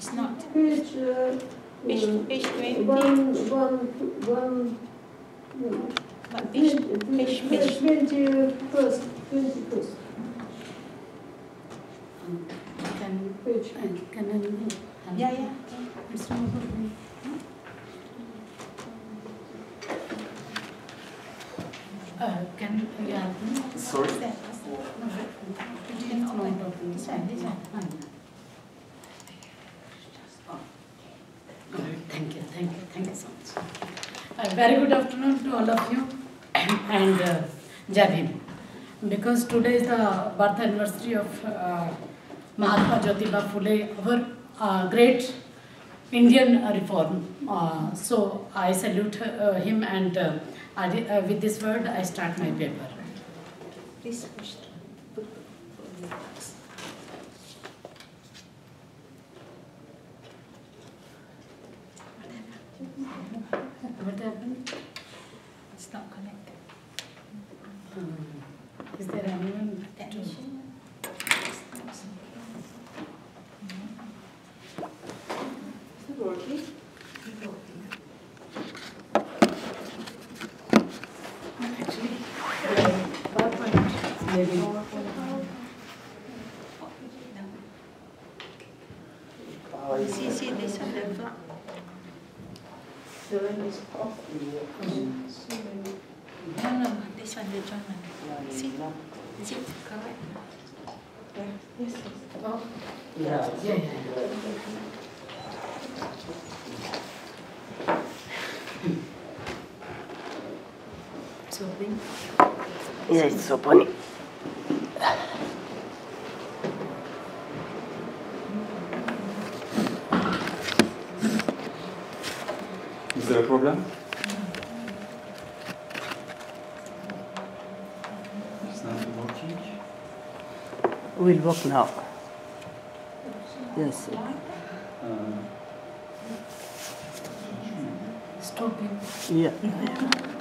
It's not. Page, Page 20. But page 21st. Yeah. Can you help me? Sorry? What's that? This one. Thank you so much. Very good afternoon to all of you and Jai Bhim. Because today is the birth anniversary of Mahatma Jyotiba Phule, our great Indian reform. So I salute him, and with this word I start my paper. Please push. What happened? It's not connected. Is there anyone to? Technician? Working? Actually, PowerPoint maybe. See this on the floor. The one is off. No, this one, the John one. See, correct? Yes. Oh, Yeah. yeah. So bring. Yeah, it's so funny. Is there a problem? It's not working. We'll walk now. Yes. Stop him. Yeah.